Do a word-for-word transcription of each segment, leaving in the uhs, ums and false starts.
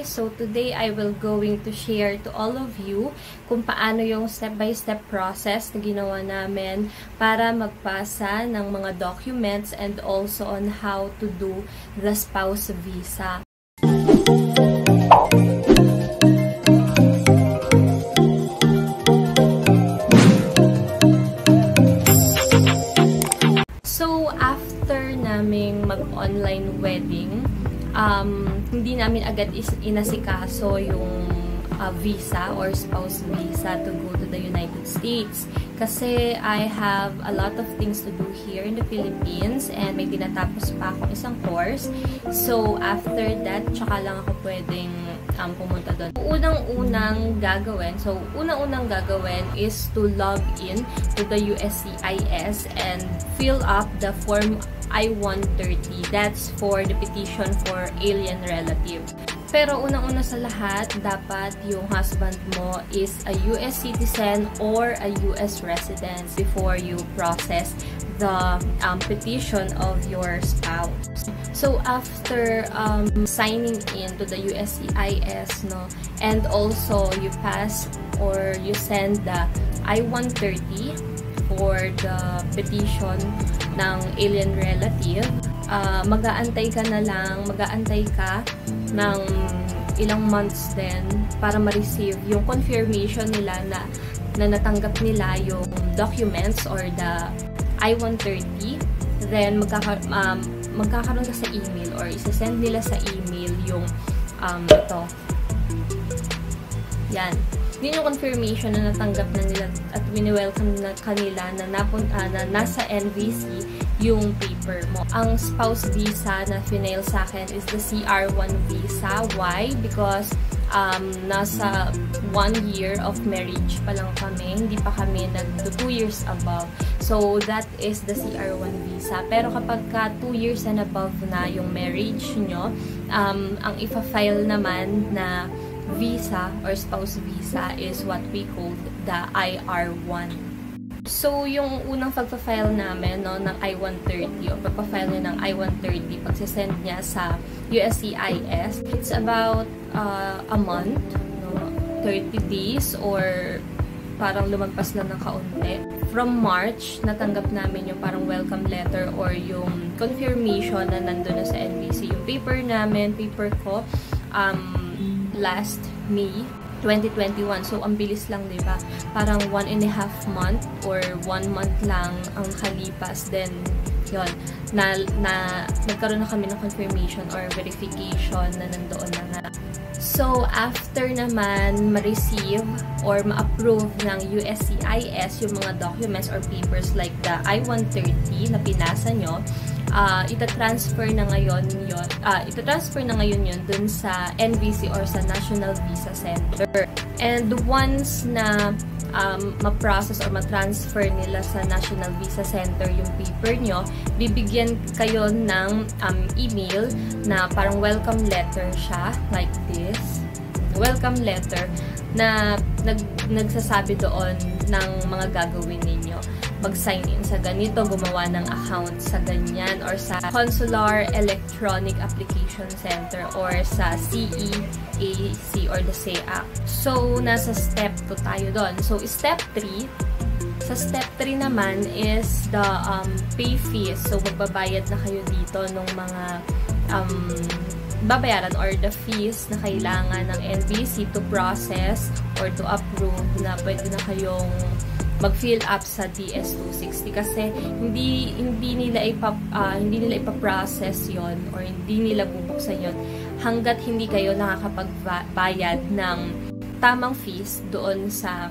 Hi! So today I will going to share to all of you kung paano yung step-by-step process na ginawa namin para magpasa ng mga documents and also on how to do the spouse visa. So after naming mag-online wedding, Um, hindi namin agad inasikaso yung uh, visa or spouse visa to go to the United States. Kasi I have a lot of things to do here in the Philippines and may tinatapos pa akong isang course. So, after that, tsaka lang ako pwedeng um, pumunta doon. Unang-unang gagawin, so unang-unang gagawin is to log in to the U S C I S and fill up the form I one thirty. That's for the petition for alien relative. Pero unang-una sa lahat, dapat yung husband mo is a U S citizen or a U S resident before you process the um, petition of your spouse. So after um, signing in to the U S C I S, no, and also you pass or you send the I one thirty for the petition ng alien relative, uh, mag-aantay ka na lang, mag-aantay ka ng ilang months din para ma-receive yung confirmation nila na, na natanggap nila yung documents or the I one thirty. Then, magkaka um, magkakaroon ka sa email or isa-send nila sa email yung um, ito. Yan. Yun yung confirmation na natanggap na nila at wini-welcome na kanila na, napun, uh, na nasa N V C yung paper mo. Ang spouse visa na finail sa akin is the C R one visa. Why? Because um, nasa one year of marriage pa lang kami. Hindi pa kami nag two years above. So, that is the C R one visa. Pero kapag ka two years and above na yung marriage nyo, um, ang ipa-file naman na visa or spouse visa is what we call the I R one. So, yung unang pagpa-file namin, no, ng I one thirty o pagpa-file niya ng I one thirty, pagsisend niya sa U S C I S, it's about uh, a month, no, thirty days or parang lumagpas lang ng kaunti. From March, natanggap namin yung parang welcome letter or yung confirmation na nandun na sa N V C. Yung paper namin, paper ko, um, last May twenty twenty-one. So, ang bilis lang, diba? Parang one and a half month or one month lang ang kalipas. Then, yun, na, na, nagkaroon na kami ng confirmation or verification na nandoon na nga. So, after naman ma-receive or ma-approve ng U S C I S yung mga documents or papers like the I one thirty na pinasa nyo, uh, ita-transfer na ngayon yun, uh, ita-transfer na ngayon yun dun sa N V C or sa National Visa Center. And once na um, ma-process or ma-transfer nila sa National Visa Center yung paper nyo, bibigyan kayo ng um, email na parang welcome letter siya, like this. Welcome letter na nag, nagsasabi doon ng mga gagawin ninyo. Mag-sign in sa ganito, gumawa ng account sa ganyan, or sa Consular Electronic Application Center, or sa C E A C or the S E A. So, nasa step two tayo doon. So, step three, sa step three naman is the um, pay fees. So, magbabayad na kayo dito ng mga um, babayaran or the fees na kailangan ng N V C to process or to approve na pwede na kayong mag-fill up sa D S two sixty kasi hindi hindi nila ipa uh, hindi nila ipa-process 'yon or hindi nila bubuksan 'yon hangga't hindi kayo nakakapagbayad ng tamang fees doon sa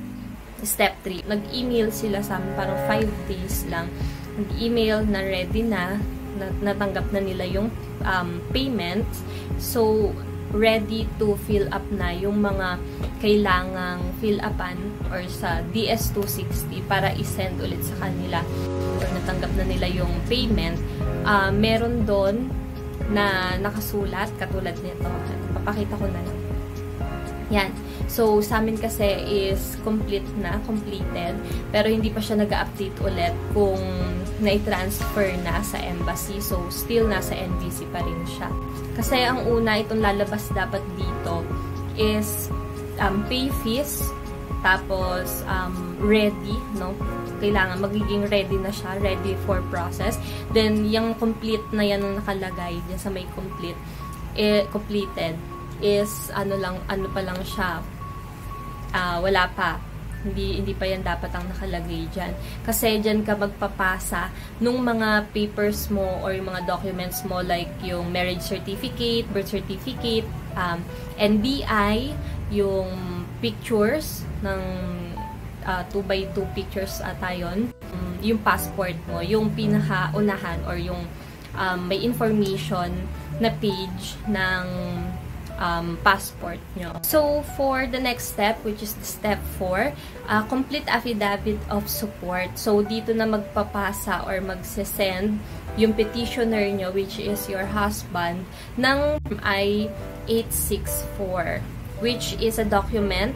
step three. Nag-email sila sa amin parang five days lang. Nag-email na ready na, na natanggap na nila yung um, payment. So, ready to fill up na yung mga kailangang fill upan or sa D S two sixty para i-send ulit sa kanila or natanggap na nila yung payment. Uh, meron doon na nakasulat katulad nito. Papakita ko na lang. Yan. So, sa amin kasi is complete na, completed, pero hindi pa siya nag-update ulit kung na-transfer na sa embassy. So, still nasa N V C pa rin siya. Kasi ang una, itong lalabas dapat dito is um, pay fees, tapos um, ready, no? Kailangan magiging ready na siya, ready for process. Then, yung complete na yan ang nakalagay, dyan sa may complete, eh, completed, is ano lang, ano pa lang siya, Uh, wala pa. Hindi, hindi pa yan dapat ang nakalagay dyan. Kasi dyan ka magpapasa nung mga papers mo or yung mga documents mo like yung marriage certificate, birth certificate, um, N B I, yung pictures ng uh, two by two pictures ata yun, um, yung passport mo, yung pinaka-unahan or yung um, may information na page ng Um, passport nyo. So, for the next step, which is the step four, uh, complete affidavit of support. So, dito na magpapasa or magsisend yung petitioner nyo, which is your husband, ng I eight six four, which is a document,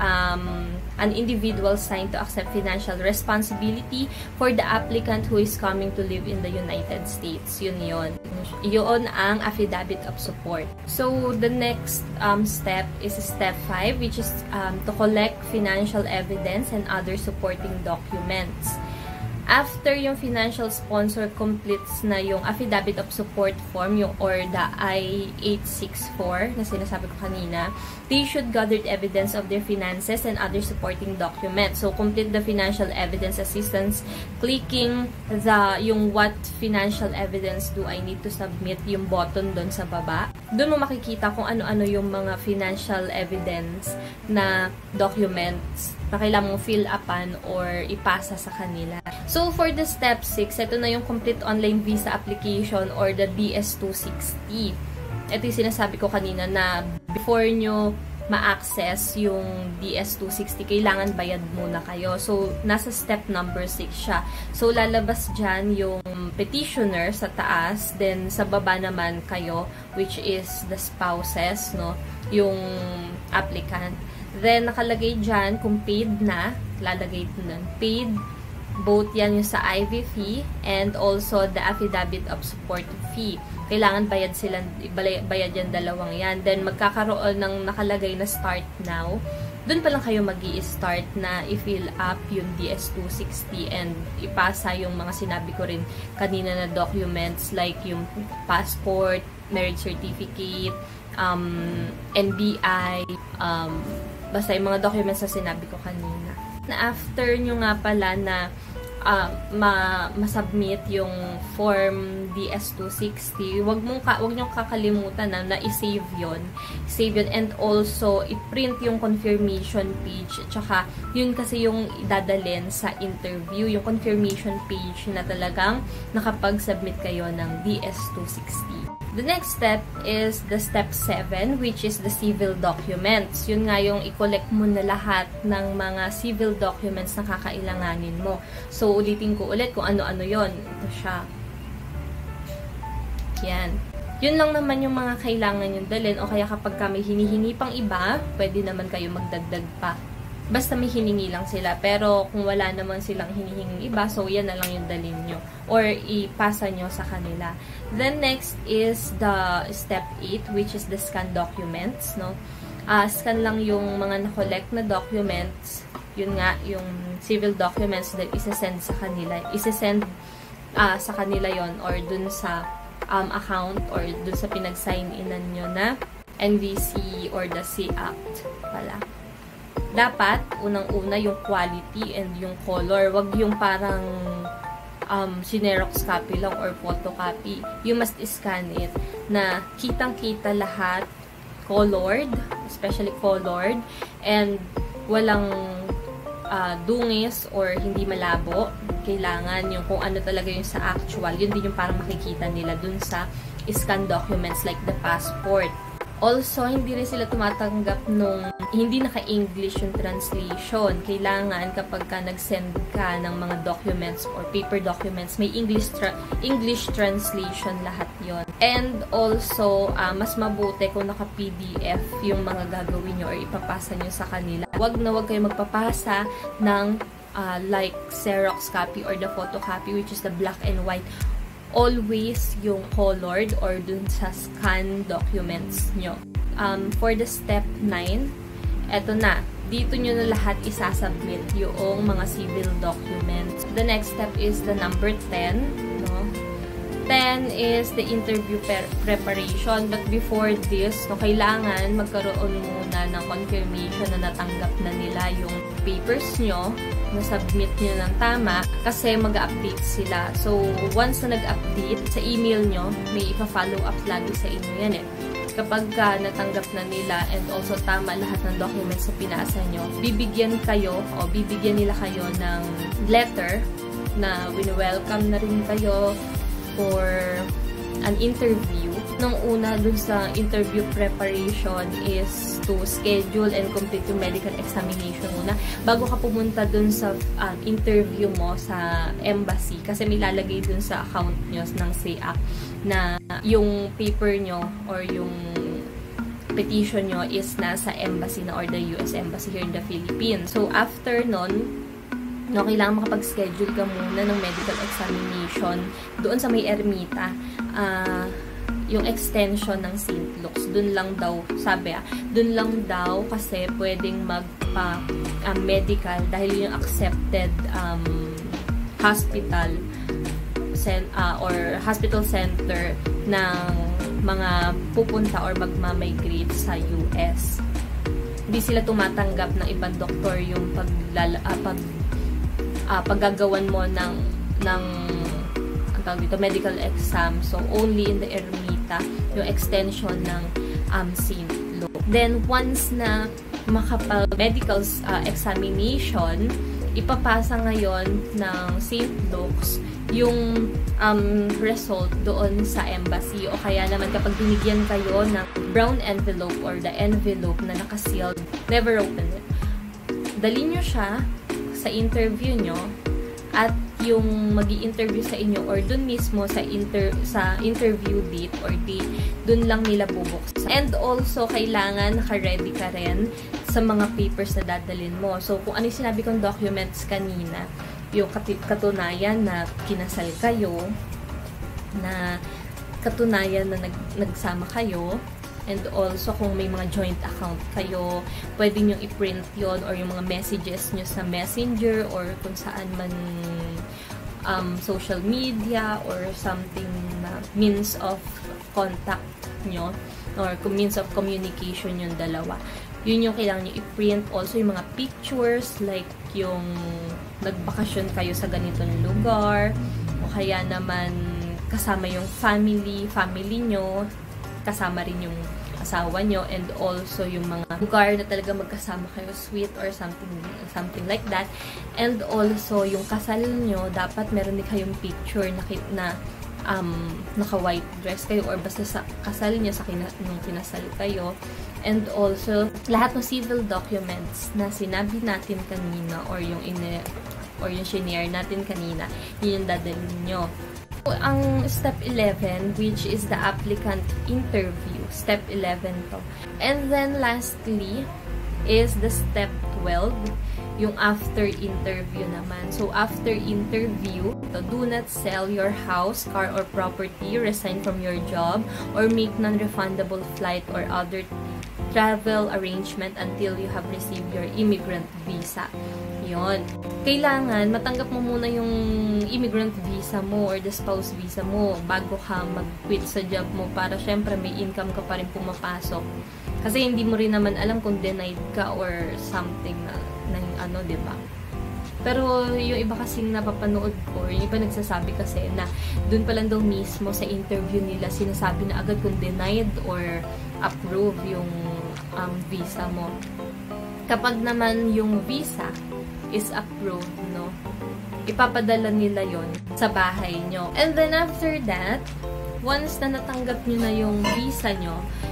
um, an individual signed to accept financial responsibility for the applicant who is coming to live in the United States. Yun yun. Yun ang affidavit of support. So, the next um, step is step five, which is um, to collect financial evidence and other supporting documents. After yung financial sponsor completes na yung affidavit of support form, yung or the I eight six four na sinasabi ko kanina, they should gather evidence of their finances and other supporting documents. So, complete the financial evidence assistance, clicking the, yung what financial evidence do I need to submit, yung button doon sa baba. Doon mo makikita kung ano-ano yung mga financial evidence na documents na kailangan mong fill upan or ipasa sa kanila. So, for the step six, ito na yung complete online visa application or the D S two sixty. Ito yung sinasabi ko kanina na before nyo ma-access yung D S two sixty, kailangan bayad muna kayo. So, nasa step number six siya. So, lalabas dyan yung petitioner sa taas, then sa baba naman kayo, which is the spouses, no? Yung applicant. Then, nakalagay dyan kung paid na, lalagay ito nun, paid, both yan yung sa I V fee and also the affidavit of support fee. Kailangan bayad sila, bayad yan dalawang yan. Then, magkakaroon ng nakalagay na start now. Doon pa lang kayo magi-start na i-fill up yung D S two sixty and ipasa yung mga sinabi ko rin kanina na documents like yung passport, marriage certificate, um, N B I, um, basta yung mga documents na sinabi ko kanina. Na after nyo nga pala na uh, ma masubmit yung form D S two sixty, wag mong ka wag niyo kakalimutan na na i-save 'yon. Save 'yon and also i-print yung confirmation page. Tsaka yun kasi yung dadalhin sa interview, yung confirmation page na talagang nakapag-submit kayo ng D S two sixty. The next step is the step seven, which is the civil documents. Yun nga yung i-collect mo na lahat ng mga civil documents na kakailanganin mo. So, ulitin ko ulit kung ano-ano yon. Ito siya. Yan. Yun lang naman yung mga kailangan yung dalhin. O kaya kapag ka may hinihingi pang iba, pwede naman kayo magdagdag pa. Basta may hiningi lang sila. Pero kung wala naman silang hinihinging iba, so yan na lang yung dalhin nyo. Or ipasa nyo sa kanila. Then next is the step eight, which is the scan documents. No? Uh, scan lang yung mga na-collect na documents. Yun nga, yung civil documents that isa-send sa kanila. Isa-send uh, sa kanila yon or dun sa um, account or dun sa pinag-sign-inan nyo na N V C or the C Act pala. Dapat, unang-una, yung quality and yung color. Wag yung parang um, sinerox copy lang or photocopy. You must scan it na kitang-kita lahat, colored, especially colored, and walang uh, dungis or hindi malabo. Kailangan yung kung ano talaga yung sa actual. Yun din yung parang makikita nila dun sa scan documents like the passport. Also, hindi rin sila tumatanggap nung hindi naka-English yung translation. Kailangan kapag ka nag-send ka ng mga documents or paper documents, may English tra English translation lahat yon. And also, uh, mas mabuti kung naka-P D F yung mga gagawin nyo or ipapasa nyo sa kanila. Wag na wag kayo magpapasa ng uh, like Xerox copy or the photocopy, which is the black and white. Always yung colored or dun sa scan documents nyo. Um, for the step nine, eto na. Dito nyo na lahat isasubmit yung mga civil documents. The next step is the number ten. No? ten is the interview preparation. But before this, no, kailangan magkaroon muna ng confirmation na natanggap na nila yung papers nyo, na-submit nyo ng tama, kasi mag-update sila. So, once na nag-update sa email nyo, may ipa-follow up lagi sa inyo yan eh. Kapag ka natanggap na nila and also tama lahat ng documents na pinasa nyo, bibigyan kayo o bibigyan nila kayo ng letter na wini-welcome na rin kayo for an interview. Nung una dun sa interview preparation is to schedule and complete yung medical examination muna bago ka pumunta dun sa um, interview mo sa embassy, kasi may lalagay dun sa account nyo ng C A C na yung paper nyo or yung petition nyo is nasa embassy na or the U S Embassy here in the Philippines. So after nun, no, kailangan makapag-schedule ka muna ng medical examination doon sa may ermita. Uh, yung extension ng Saint Luke's. Doon lang daw, sabi ah, doon lang daw kasi pwedeng magpa-medical uh, dahil yung accepted um, hospital sen uh, or hospital center ng mga pupunta or magmamigrate sa U S. Hindi sila tumatanggap ng ibang doktor yung paglala, uh, pag Uh, paggagawan mo ng ng ang tawag dito, medical exam. So, only in the ermita, yung extension ng um, Saint Luke. Then, once na makapag-medical uh, examination, ipapasa ngayon ng Saint Luke's yung um, result doon sa embassy. O kaya naman kapag binigyan kayo ng brown envelope or the envelope na nakasealed, never open it. Dali nyo siya sa interview nyo at yung magi-interview sa inyo or dun mismo sa inter sa interview date or date, dun lang nila bubuksan. And also, kailangan naka-ready ka rin sa mga papers na dadalhin mo. So, kung ano yung sinabi kong documents kanina, yung katunayan na kinasal kayo, na katunayan na nag nagsama kayo, and also, kung may mga joint account kayo, pwede nyo i-print yon or yung mga messages nyo sa messenger or kung saan man um, social media or something na means of contact nyo or means of communication yung dalawa. Yun yung kailangan nyo i-print. Also, yung mga pictures like yung nagbakasyon kayo sa ganitong lugar o kaya naman kasama yung family, family nyo, kasama rin yung asawa nyo, and also yung mga lugar na talaga magkasama kayo, sweet or something something like that. And also, yung kasal nyo, dapat meron din kayong picture na, na um, naka-white dress kayo or basta sa kasal nyo, sa kina, nung kinasal kayo. And also, lahat ng civil documents na sinabi natin kanina or yung ine, or yung shinare natin kanina, yun yung dadalhin nyo. Ang step eleven, which is the applicant interview. Step eleven to. And then lastly is the step twelve, yung after interview naman. So after interview, do not sell your house, car, or property, resign from your job, or make non-refundable flight or other travel arrangement until you have received your immigrant visa. Yon. Kailangan matanggap mo muna yung immigrant visa mo or the spouse visa mo bago ka mag-quit sa job mo para syempre may income ka pa rin pumapasok. Kasi hindi mo rin naman alam kung denied ka or something na, na ano, diba? Pero yung iba kasing napapanood ko, yung iba nagsasabi kasi na dun pa lang daw mismo sa interview nila sinasabi na agad kung denied or approve yung um, visa mo. Kapag naman yung visa is approved, no, ipapadala nila yon sa bahay nyo. And then after that, once na natanggap nyo na yung visa nyo,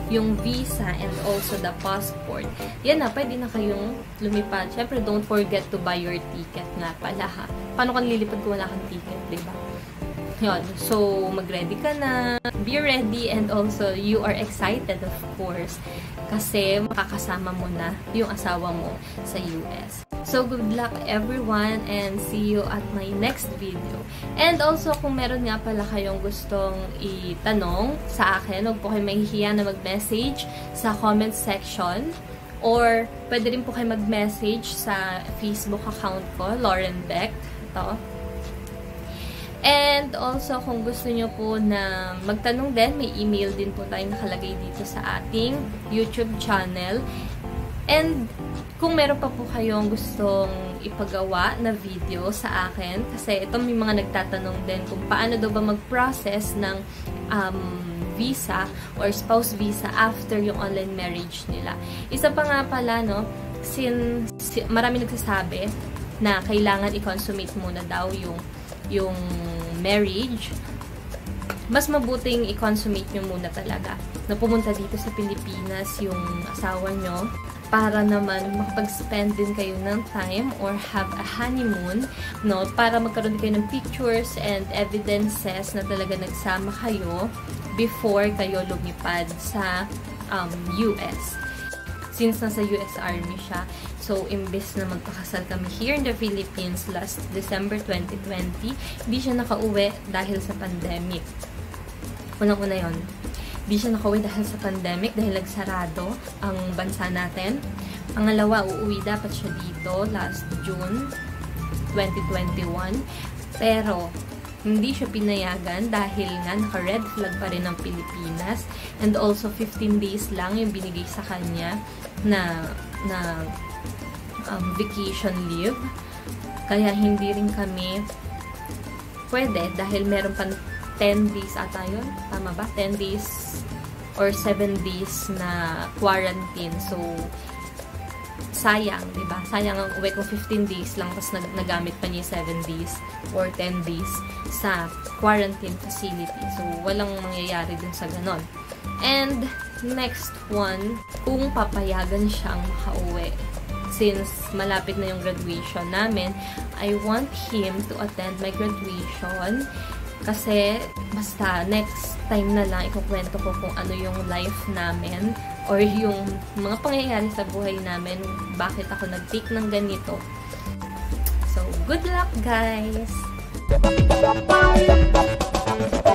yung visa and also the passport, yan na, pwede na kayong lumipad. Siyempre, don't forget to buy your ticket nga pala ha. Paano kang lilipad kung wala kang ticket, diba? Yun. So, mag-ready ka na. Be ready and also you are excited of course kasi makakasama mo na yung asawa mo sa U S. So, good luck everyone and see you at my next video. And also, kung meron nga pala kayong gustong itanong sa akin, huwag po kayo mahihiya na mag-message sa comment section or pwede rin po kayo mag-message sa Facebook account ko, Lauren Beck. Ito. And also, kung gusto nyo po na magtanong din, may email din po tayong nakalagay dito sa ating YouTube channel. And kung meron pa po kayong gustong ipagawa na video sa akin, kasi ito may mga nagtatanong din kung paano daw ba mag-process ng um, visa or spouse visa after yung online marriage nila. Isa pa nga pala, no, since marami nagsasabi na kailangan i-consummate muna daw yung yung marriage, mas mabuting i-consummate nyo muna talaga na pumunta dito sa Pilipinas yung asawa nyo para naman makapag-spend din kayo ng time or have a honeymoon, no? Para magkaroon din kayo ng pictures and evidences na talaga nagsama kayo before kayo lumipad sa um, U S. Since nasa U S Army siya, so imbes na magpakasal kami here in the Philippines last December twenty twenty, hindi siya nakauwi dahil sa pandemic. Unang-una yun. Hindi siya nakauwi dahil sa pandemic, dahil nagsarado ang bansa natin. Pangalawa, uuwi dapat siya dito last June twenty twenty-one. Pero, hindi siya pinayagan dahil nga naka-red flag pa rin ng Pilipinas. And also, fifteen days lang yung binigay sa kanya na, na um, vacation leave. Kaya hindi rin kami pwede dahil meron pang ten days ata yun. Tama ba? ten days or seven days na quarantine. So, sayang, diba? Sayang ang uwi ko fifteen days lang tapos nag nagamit pa niya seven days or ten days sa quarantine facility. So, walang mangyayari dun sa ganon. And, next one, kung papayagan siyang makauwi. Since malapit na yung graduation namin, I want him to attend my graduation. Kasi, basta, next time na lang, ikukwento ko kung ano yung life namin or yung mga pangyayari sa buhay namin, bakit ako nag-take ng ganito. So, good luck, guys!